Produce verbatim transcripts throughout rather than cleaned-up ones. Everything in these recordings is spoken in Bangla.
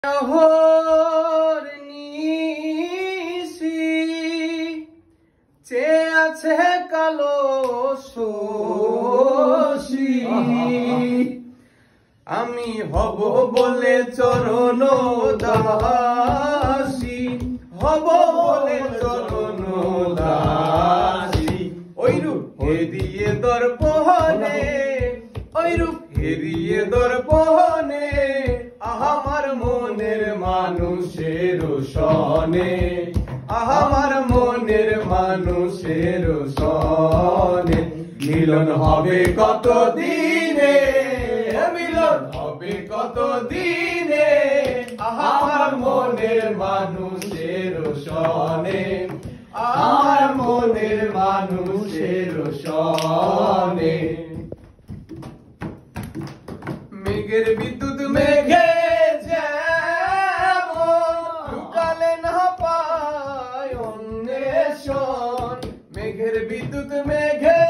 আছে কালো শোষী আমি হব বলে চরণ দাসী, হব বলে চরণ দাসী। ওই রূপ হেরিয়ে দর্পণে, ওই রূপ হেরিয়ে দর্পণে আমার মনের মানুষের সনে, আমার মনের মানুষের সনে মিলন হবে কত দিনে, মিলন হবে কত দিনে আমার মনের মানুষের সনে, আমার মনের মানুষের সনে। মেঘের বিদ্যুৎ মেঘে মেঘের বিদ্যুৎ মেঘে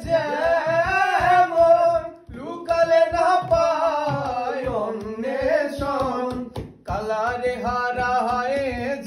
যেমন লুকালে না পায় অন্বেষণ, কালারে হারায়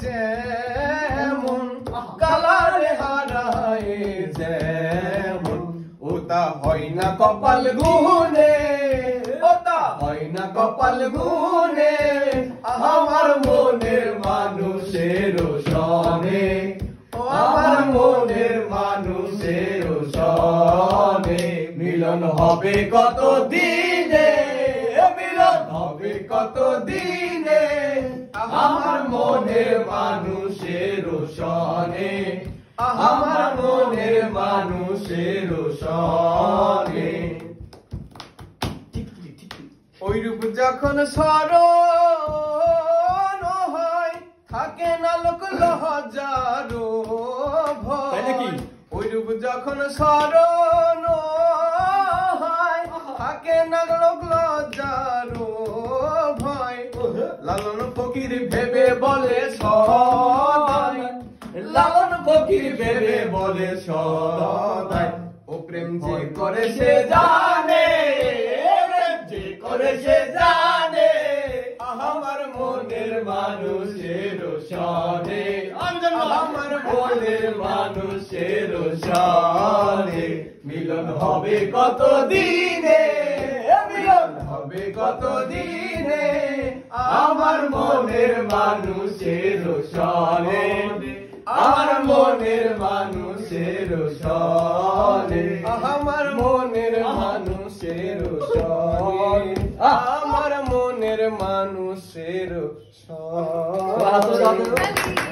যেমন, কালারে হারায় যেমন ওটা হয় না কপাল গুনে, ওটা হয় না কপাল গুনে আমার মনের মানুষের সনে, আমার মনের মানুষের সনে মিলন হবে কত দিনে, মিলন হবে কত দিনে আমার মনের মানুষের সনে, আমার মনের মানুষের সনে। ওই রূপ যখন স্মরণ হয় থাকে না লোক লজ্জারো ভয়, ওই রূপ যখন স্মরণ হয় থাকে না লোক লজ্জারো ভয়। লালন ফকির ভেবে বলে সদাই, লালন ফকির ভেবে বলে সদাই ও প্রেম যে করে সে জানে, প্রেম যে করে সে জানে আমার মনের মানুষের সনে, আমার মনের মানুষের সনে মিলন হবে কত দিনে, মিলন হবে কত দিনে আমার মনের মানুষের সনে, আমার মনের মানুষের সনে, আমার মনের মানুষের সনে, আমার মনের মানুষের সনে।